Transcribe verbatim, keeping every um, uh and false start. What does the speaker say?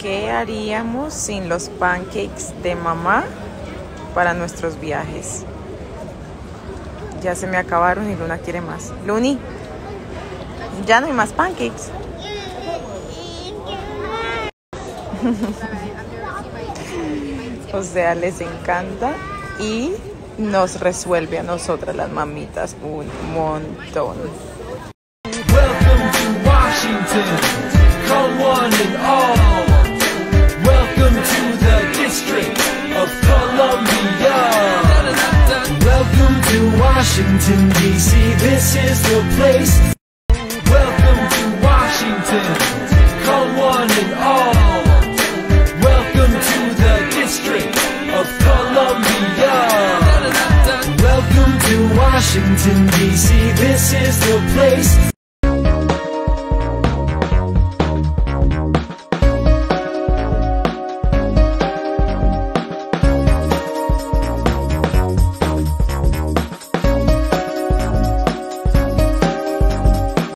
¿Qué haríamos sin los pancakes de mamá para nuestros viajes? Ya se me acabaron y Luna quiere más. Luni, ya no hay más pancakes. O sea, les encanta y nos resuelve a nosotras las mamitas un montón. Welcome to Washington, come one and all. Welcome to the District of Columbia. Welcome to Washington, D C, this is the place. Welcome to Washington, come one and all. Welcome to the District of Columbia. Welcome to Washington, D C, this is the place.